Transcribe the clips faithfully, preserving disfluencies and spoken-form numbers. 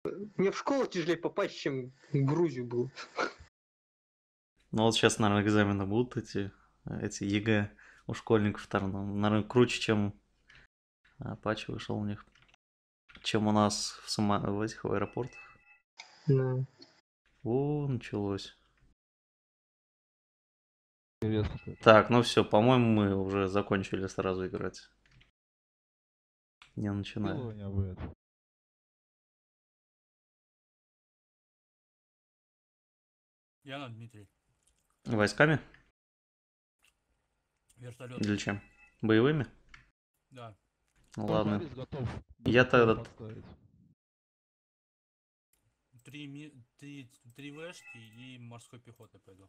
Мне в школу тяжелее попасть, чем в Грузию было. Ну вот сейчас, наверное, экзамены будут эти, эти ЕГЭ у школьников там, наверное, круче, чем Апачи вышел у них, чем у нас в, сама... в этих в аэропортах. Да. О, началось. Интересно. Так, ну все, по-моему, мы уже закончили сразу играть. Не начинаю. Делание будет. Яна, Дмитрий. Войсками? Вертолет. Или чем? Боевыми? Да. Ну ладно. Готов. Я Буду тогда... поставить. Три, ми... три, три вешки и морской пехоты пойду.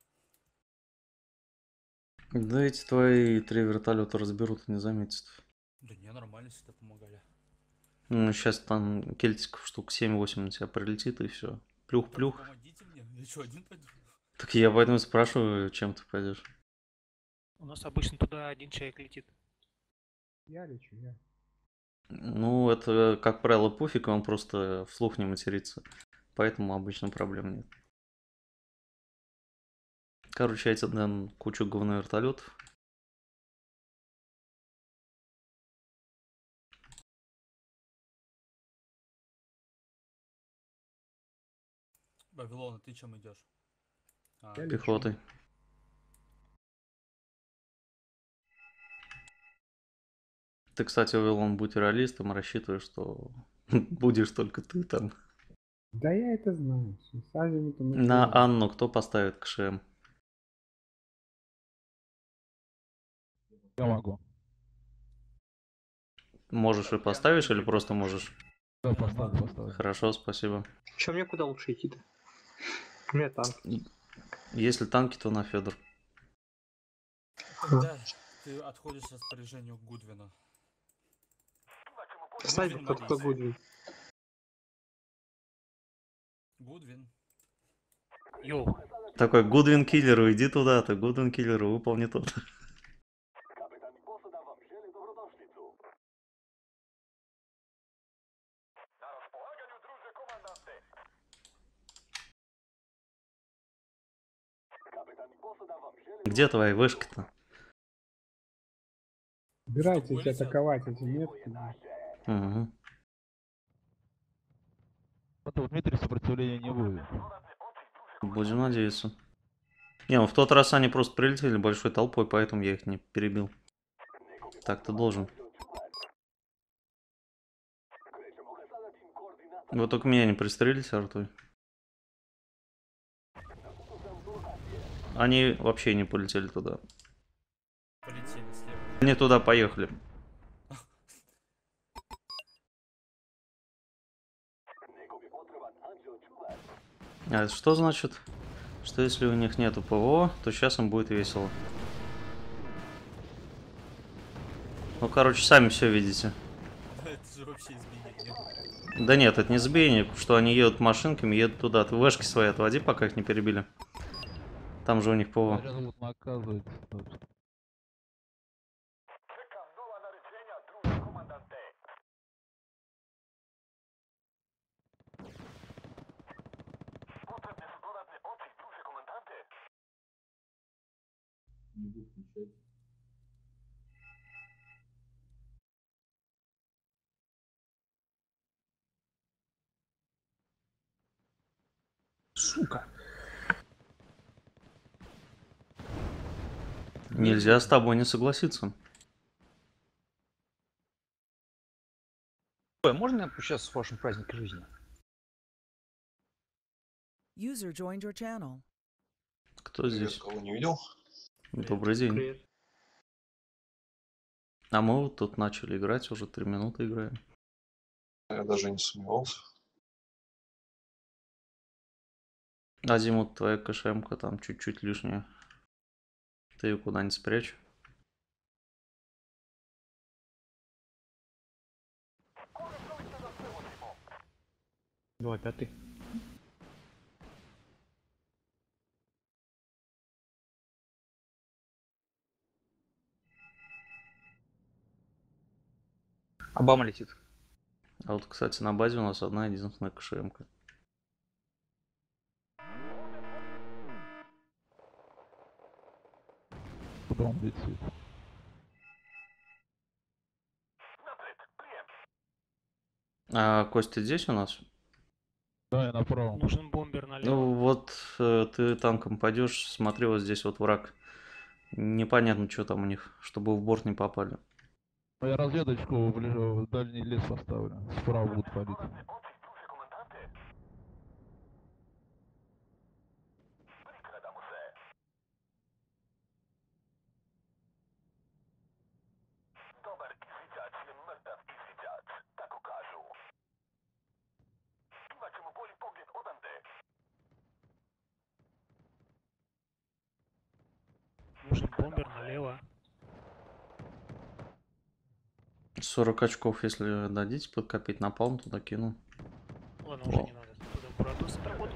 Да эти твои три вертолета разберут и не заметят. Да не, нормально всегда помогали. Ну, сейчас там кельтиков штук семь-восемь на тебя прилетит и все. Плюх-плюх. Так помогите мне. Я что, один пойду? Так я поэтому спрашиваю, чем ты пойдешь. У нас обычно туда один человек летит. Я лечу, я. Ну, это, как правило, пуфик, он просто вслух не матерится. Поэтому обычно проблем нет. Короче, я тебе дам кучу говно вертолетов. Вавилон, ты чем идешь? А, Я лечу. Пехотой. Ты, кстати, Вавилон, будь реалистом, рассчитывай, что будешь только ты там. Да я это знаю. С азимутом это На я. Анну кто поставит КШМ? Я могу. Можешь и поставишь, или просто можешь? Да, поставлю, поставлю. Хорошо, спасибо. Че, мне куда лучше идти-то? У меня танк. Если танки, то на Федор. Тогда ты отходишь распоряжению Гудвина. Снайпер, кто кто Гудвин. Гудвин. Йоу. Такой, Гудвин киллеру, иди туда, ты Гудвин киллеру, выполни тот. Где твои вышки-то? Убирайтесь атаковать эти метки. Угу. Это вот Дмитрий сопротивления не будет. Будем надеяться. Не, ну в тот раз они просто прилетели большой толпой, поэтому я их не перебил. Так ты должен. Вы только меня не пристрелите, Артуй. Они вообще не полетели туда. Полетели слева. Они туда поехали. А это что значит? Что если у них нету ПВО, то сейчас им будет весело. Ну, короче, сами все видите. Это же вообще изменение. Да нет, это не сбейник, что они едут машинками, едут туда. Ты вешки свои отводи, пока их не перебили. Там же у них ПВО. Сейчас будут наказывать. Сука. Нельзя с тобой не согласиться. Можно я поучаствую в вашем празднике жизни? User joined your channel. Кто Привет, здесь? кого не видел? Добрый день. Привет. А мы вот тут начали играть, уже три минуты играем. Я даже не сомневался. Азимут, твоя КШМ-ка там чуть-чуть лишняя. Ты ее куда-нибудь спрячь. Два пятый. Обама летит. А вот, кстати, на базе у нас одна единственная КШМ-ка. Куда он летит? А Костя здесь у нас? Да, я направо. Нужен бомбер налево. Ну вот э, ты танком пойдешь, смотри, вот здесь вот враг. Непонятно, что там у них, чтобы в борт не попали. Я разведочку в, ле- в дальний лес поставлю. Справа будут палить. Нужен бомбер налево. сорок очков, если дадите подкопить на палм, туда кину. Ладно, уже Во. не надо. Туда Буратус отработал.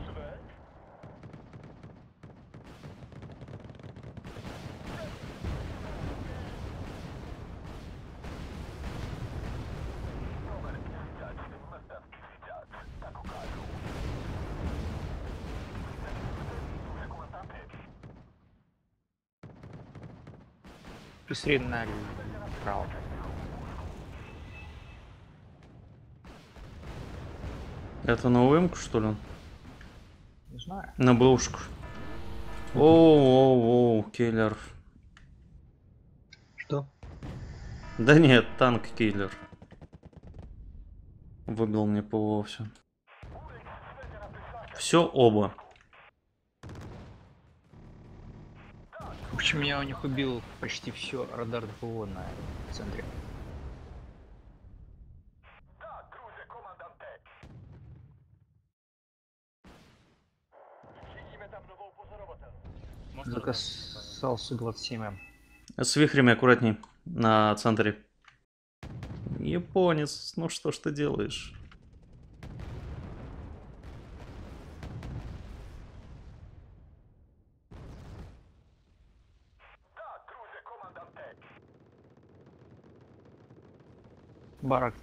Быстрее на право. Это на УМ-ку, что ли? Не знаю. На бэушку. Оу-оу-оу, киллер. Что? Да нет, танк киллер. Выбил мне ПВО все. Все оба. В общем, я у них убил почти все радар ПВО на центре. Можно Закасался двадцать семь М. С вихрями аккуратней на центре. Японец, ну что ж ты делаешь? Барак.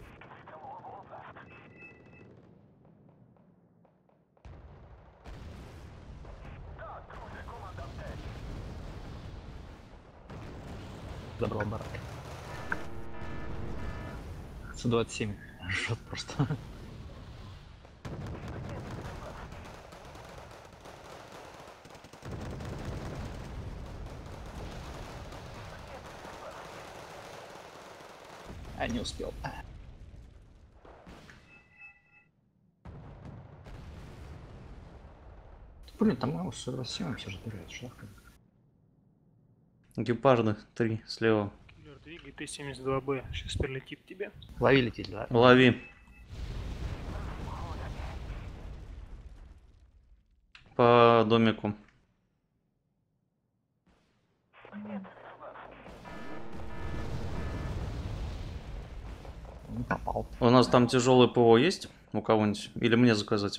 Забрал барак. сто двадцать семь. Жжет просто. А, не успел. Блин, там его сто двадцать семь все же забирают, шляпка. Гепарды, три слева. Киллер, двигай Т семьдесят два Б. Сейчас прилетит тебе. Лови летит, да? Лови. По домику. Не попал. У нас там тяжелый ПВО есть у кого-нибудь? Или мне заказать?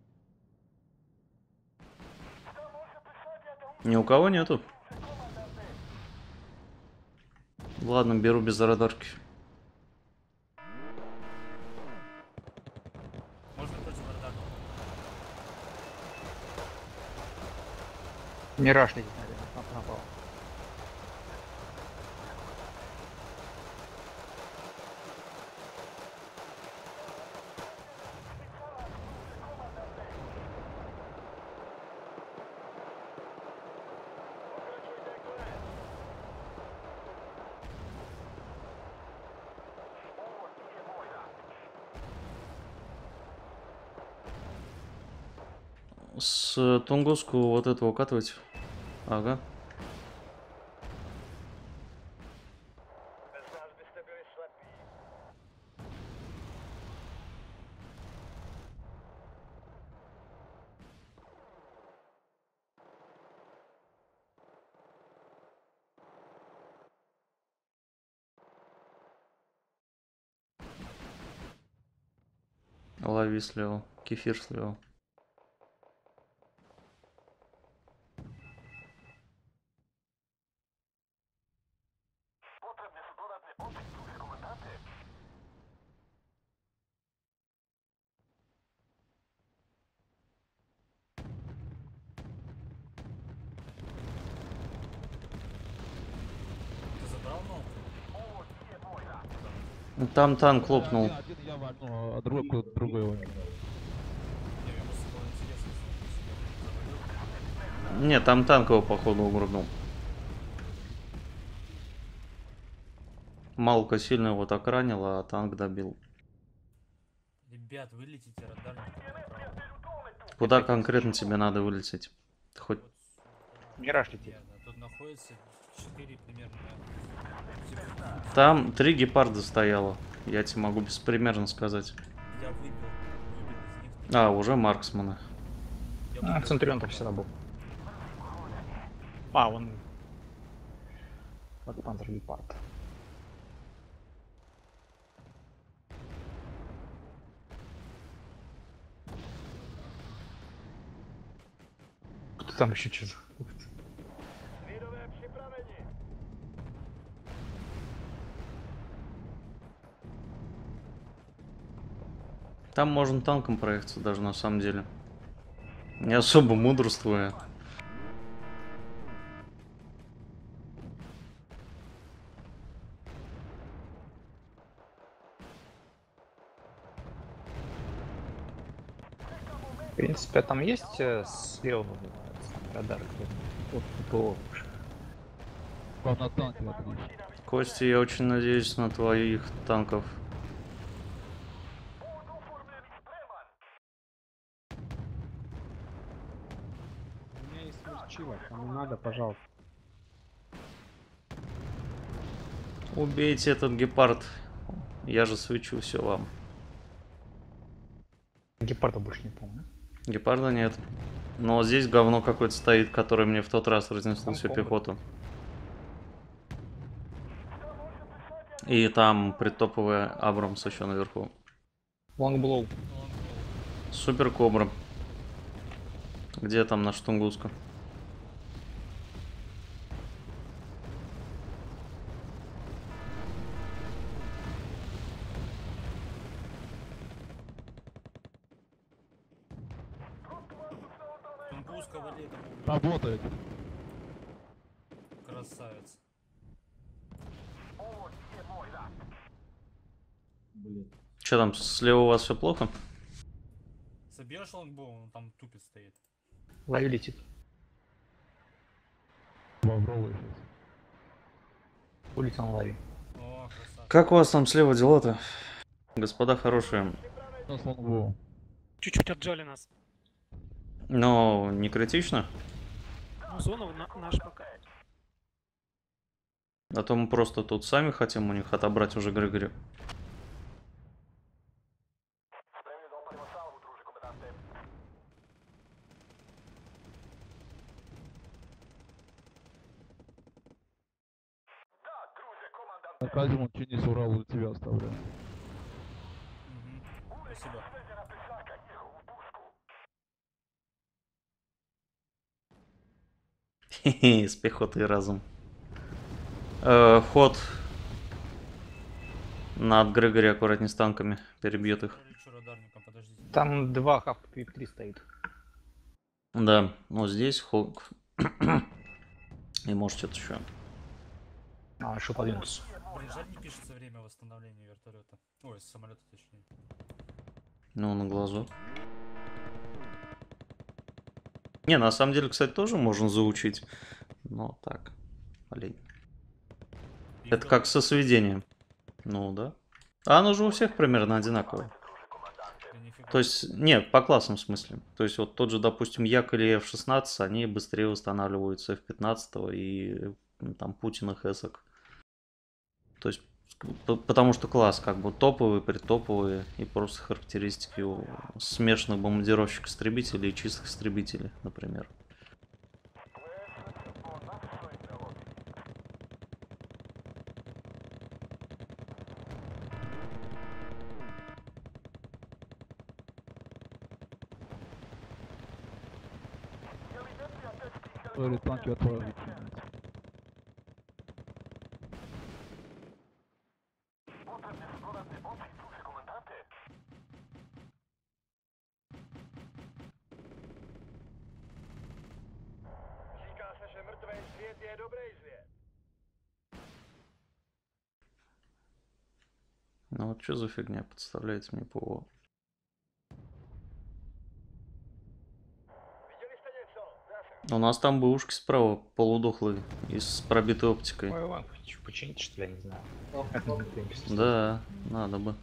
Ни у кого нету. Ладно, беру без радарки. Можно точно радар. Мираж летит, наверное, попал. С Тунгуску вот это укатывать. Ага. Лови слева. Кефир слева. Там танк лопнул. Один, один я вальну, а другой куда-то другой вальну. Не, мне просто было интересно, если он завалил. Не, там танк его походу угрубил. Малка сильно его так ранила, а танк добил. Ребят, вылетите радарники направо. Куда конкретно тебе надо вылететь? Ты хоть... Вот сюда. Мираж летит. Нет, да, тут находится четыре примерно. Там три гепарда стояло. Я тебе могу беспримерно сказать. Я выбил, выбил из них. А, уже марксманы. Я А, выбил. Центурион там всегда был. А, он... Вот Панзер Гепард. Кто там еще что-то? Там можно танком проехаться даже на самом деле. Не особо мудрствуя. В принципе, там есть э, слева э, радар? Вот ППО. Как на танке отлично. Костя, я очень надеюсь на твоих танков. У меня есть смерчило, кому надо, пожалуйста. Убейте этот гепард. Я же свечу все вам. Гепарда больше не помню. Гепарда нет. Но здесь говно какое-то стоит, которое мне в тот раз разнесло Там всю комбо. пехоту. И там притоповая Абрамс еще наверху. Лонгблоу. Супер Кобра. Где там наш Тунгуска? Тунгуска вали, там убил. Работает. Красавец. Че там, слева у вас все плохо? Собьешь лонгбоу, он там тупит стоит. Лави летит. Лавровый сейчас. Улетел на лави. О, красавец. Как у вас там слева дела-то? Господа хорошие. У нас лонгбоу. Чуть-чуть отжали нас. Но не критично. Ну, зона на- наш пока. А то мы просто тут сами хотим у них отобрать уже Григорию. На Казимон Чинис Урал у тебя оставляю. Мгм. Спасибо. Хе-хе, с пехотой разум. Э, ход над Грегори аккуратней с танками. Перебьет их. Пролечу радарником, подождите. Там два хаб пи три стоит. Да, вот здесь хок. И может что-то еще. А, еще подвинулся. Блин, жаль, не пишется время восстановления вертолета. Ой, самолета точнее. Ну, на глазу. Не, на самом деле, кстати, тоже можно заучить. Но так, блин. Это как со сведением. Ну, да. А оно же у всех примерно одинаковое. Да нифига. То есть, нет, по классам в смысле. То есть, вот тот же, допустим, Як или эф шестнадцать, они быстрее восстанавливаются эф пятнадцать и м, там Путин и Хэсок. То есть, п- потому что класс как бы топовый, предтоповый и просто характеристики у смешанных бомбардировщик-истребителей и чистых истребителей, например. Или танки отправить. Вот что за фигня подставляете мне ПО? У нас там бэушки справа полудохлые и с пробитой оптикой. Ой, Иван, чё, почините, что ли, я не знаю. Да, надо бы.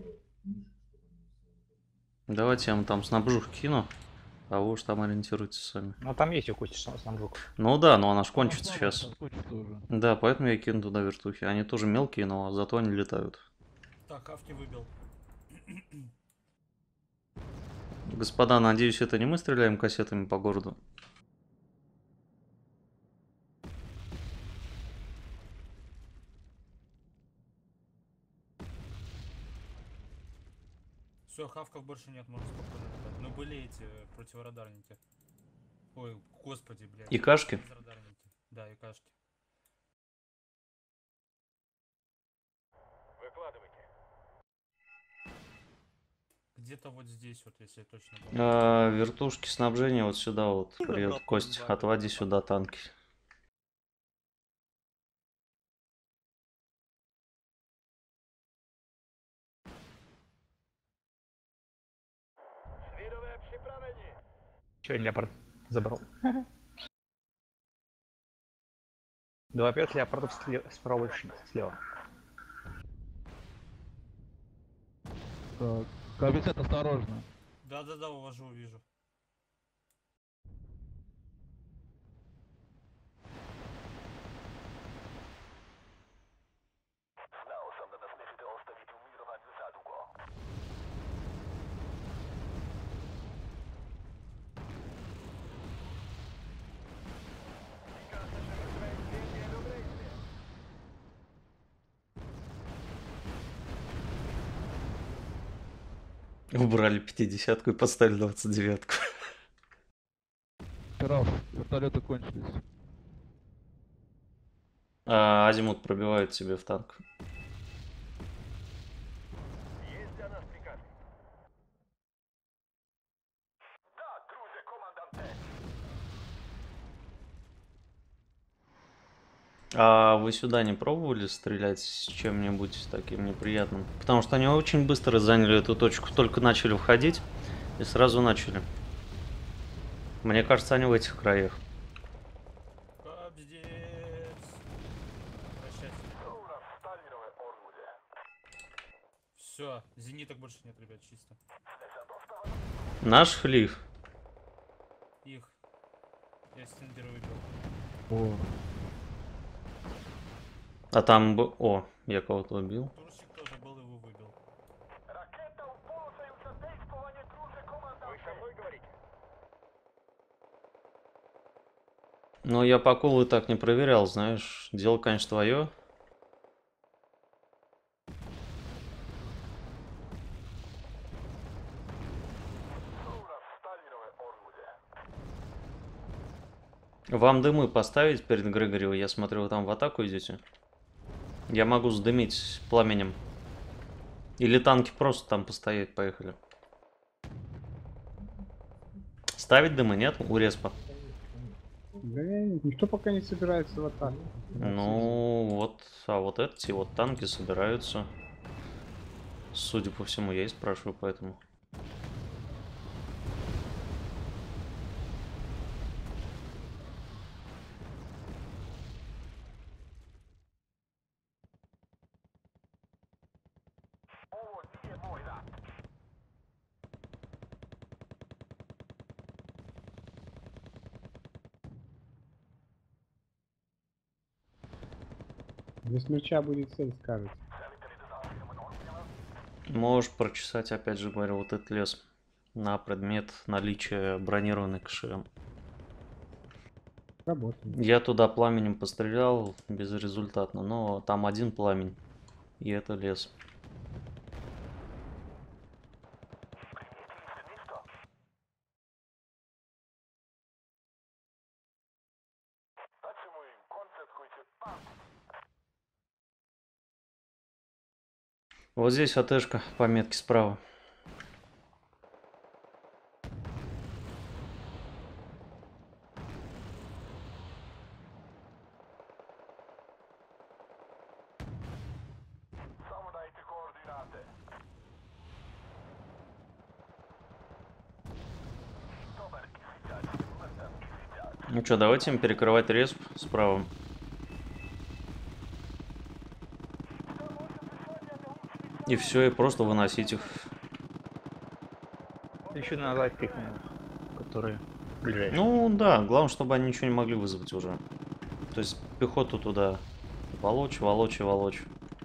Давайте я вам там снабжух кину, а вы уж там ориентируйтесь сами. Ну там есть у Кости снабжук. Ну да, но она ж Она кончится слабая, сейчас. кончится уже. Да, поэтому я кину туда вертухи. Они тоже мелкие, но зато они летают. Так, Хавки выбил. Господа, надеюсь, это не мы стреляем кассетами по городу. Все, Хавков больше нет, можно спокойно летать. Но были эти э, противорадарники. Ой, господи, блядь. И кашки? Безрадарники. Да, и кашки. Где-то вот здесь, вот, если я точно помню. А, вертушки снабжения вот сюда вот приедут. Кость, отводи сюда танки. Че, леопард забрал? Два пять леопардов слева, справа и слева. Так, кабинет осторожно. Да-да-да, увожу, увижу. Убрали пятидесятку и поставили двадцать девятку. Пирав, вертолеты кончились. А, азимут пробивает тебе в танк. А вы сюда не пробовали стрелять с чем-нибудь таким неприятным? Потому что они очень быстро заняли эту точку, только начали входить и сразу начали. Мне кажется, они в этих краях. Капздец. Прощайте. Все, зениток больше нет, ребят, чисто. Наш флив. Их. Я стингера выбил. О, А там... б- О, я кого-то убил. Турчик тоже был, его выбил. Но я по колу и так не проверял, знаешь. Дело, конечно, твое. Вам дымы поставить перед Грегорио? Я смотрю, вы там в атаку идете. Я могу сдымить пламенем. Или танки просто там постоять, поехали. Ставить дымы, нет? У респа. Да никто пока не собирается в атаку. Ну, вот, а вот эти вот танки собираются. Судя по всему, я и спрашиваю, поэтому. Без смерча будет цель, скажет. Можешь прочесать, опять же говорю, вот этот лес на предмет наличия бронированной КШМ. Работает. Я туда пламенем пострелял безрезультатно, но там один пламень, и это лес. Вот здесь АТшка, пометки справа. Ну что, давайте им перекрывать респ справа. И все, и просто выносить их. Еще назад пикнул, которые ближайшие. Ну да, главное, чтобы они ничего не могли вызвать уже. То есть пехоту туда волочь, волочь и волочь.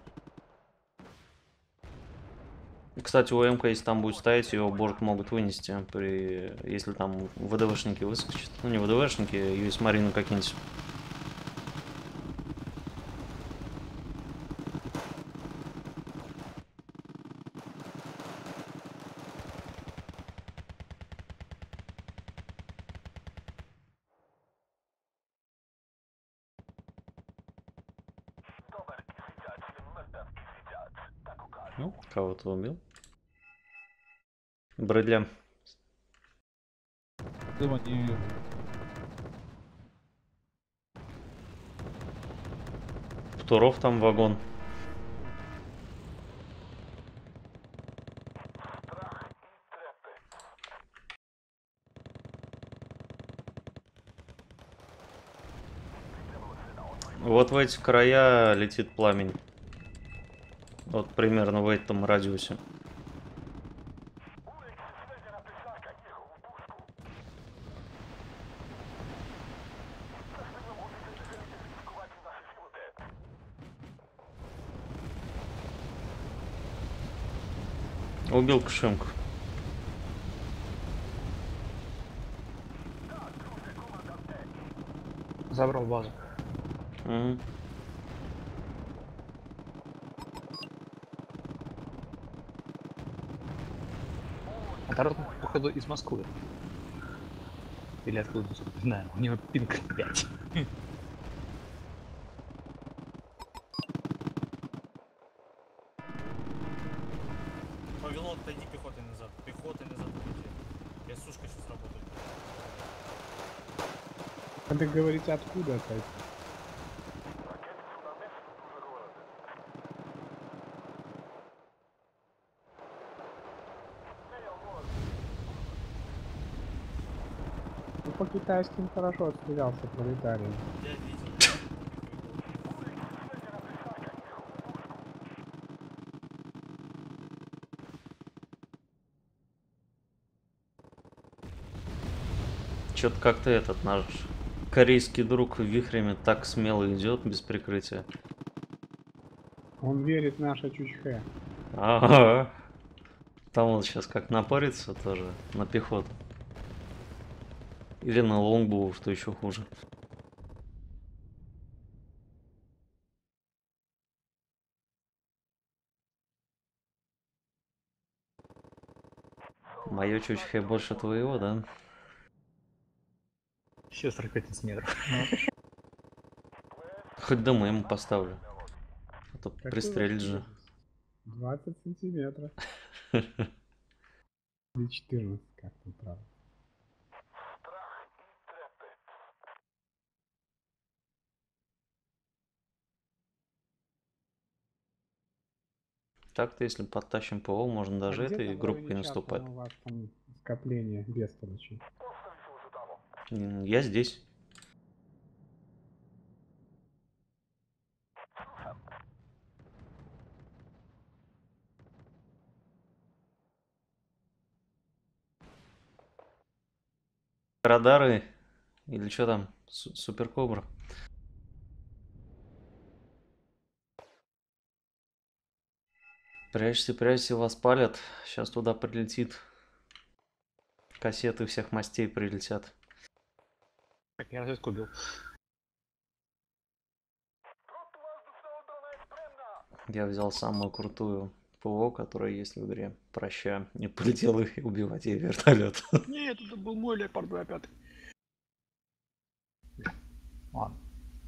Кстати, у МК, если там будет стоять, ее борт могут вынести, при... если там ВДВшники выскочат. Ну не ВДВшники, ю эс Марину какие-нибудь. Ну, кого-то убил. Брэдли. Дыма не вижу. Туров там вагон. Вот в эти края летит пламень. Вот примерно в этом радиусе. Убил Кшимку. Забрал базу. Угу. А Тарас, походу, из Москвы. Или откуда, не знаю, у него пинг пять. Повело, отойди пехотой назад. Пехотой назад отойди. Я сушка сейчас работаю. Надо говорить, откуда отойти. Ну, по китайским хорошо отстрелялся пролетарий. Я видел. Чё-то как-то этот наш корейский друг вихрями так смело идет без прикрытия. Он верит в наше чучхе. Ага. Там вот сейчас как напарится тоже на пехоту. Или на лонгбу, что еще хуже. Мое чучхе больше твоего, да? Еще сорок пять сантиметров. Хоть дома ему поставлю. А то Какой пристрелит вообще же. радиус? двадцать сантиметров. Или четырнадцать, как там правда. Так-то, если подтащим ПО, можно даже а где этой там в группой районе чата наступать. у вас там скопление бестолочи? М, Я здесь. Радары или что там? Су- Суперкобра. Прячься, прячься, вас палят. Сейчас туда прилетит. Кассеты всех мастей прилетят. Так, я разведку убил. Я взял самую крутую ПО, которая есть в игре. Прощаю. Не полетел их убивать ей вертолет. Нет, это был мой Леопард два пять. Ладно.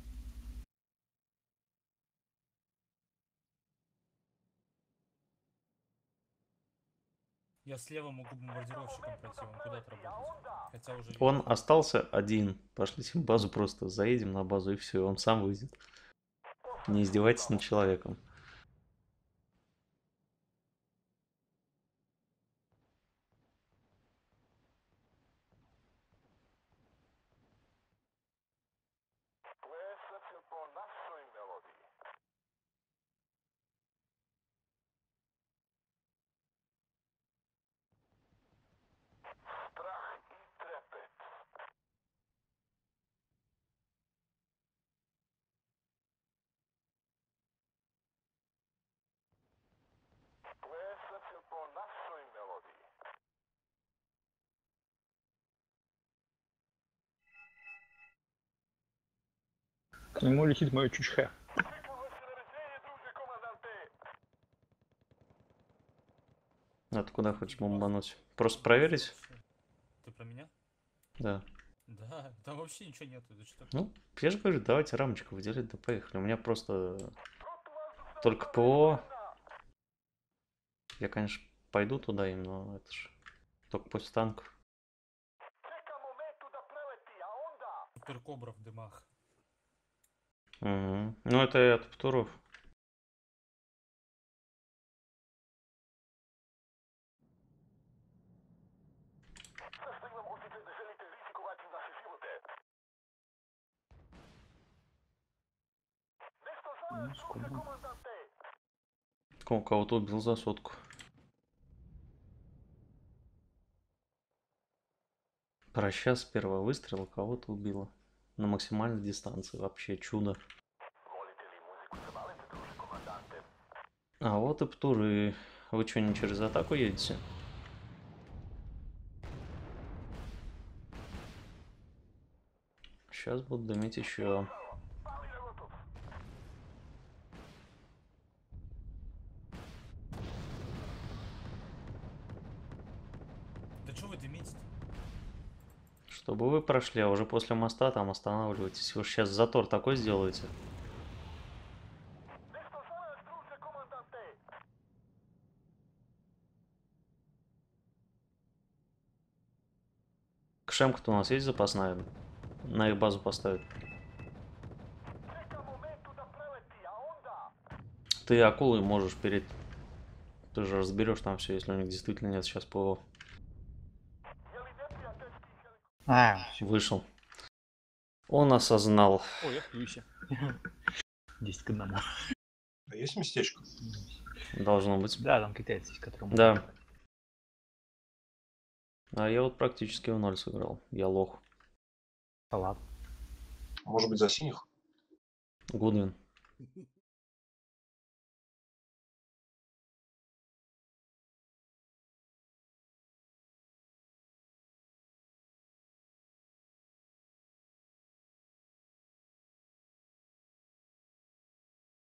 Я слева могу бомбардировщиком пройти, он куда-то работает. Хотя уже вижу. Он остался один. Пошлите в базу просто. Заедем на базу и все. Он сам выйдет. Не издевайтесь над человеком. К нему летит мое чучхе. А ты куда хочешь бомбануть? Просто проверить? Ты про меня? Да. Да, там вообще ничего нету, это что? Ну, я же говорю, давайте рамочку выделить, да поехали. У меня просто только ПО. Я, конечно, пойду туда им, но это же только после танков. Супер Кобра в дымах. Угу. Ну, это и от Птуров. Ну, скоро. Кого- Кого-то убил за сотку. Проща с первого выстрела кого-то убило. На максимальной дистанции. Вообще чудо. А вот и Птуры. Вы что, не через атаку едете? Сейчас будут дымить еще. Да что вы дымите? Чтобы вы прошли, а уже после моста там останавливайтесь. Вы сейчас затор такой сделаете. Кшемка-то у нас есть запасная? На их базу поставить. Ты акулой можешь перед... Ты же разберешь там все, если у них действительно нет сейчас ПО. А, Вышел. Он осознал. ой, я плюсе. десять к одному. А есть местечко? Должно быть. Да, там китайцы есть, которые могут Да. играть. А я вот практически в ноль сыграл. Я лох. Салат. Может быть, за синих? Гудвин.